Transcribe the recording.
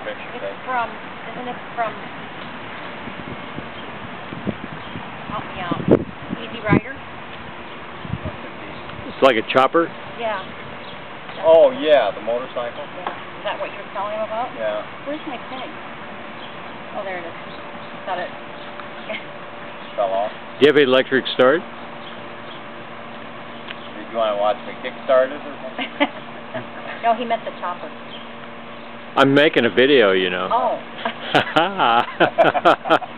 picture It's thing. isn't it from, help me out, Easy Rider? It's like a chopper? Yeah. Oh, yeah, the motorcycle? Yeah. Is that what you were telling him about? Yeah. Where's my pig? Oh, there it is. Got it. Fell off. Do you have an electric start? Did you want to watch me kickstart it or something? No, he meant the chopper. I'm making a video, you know. Oh.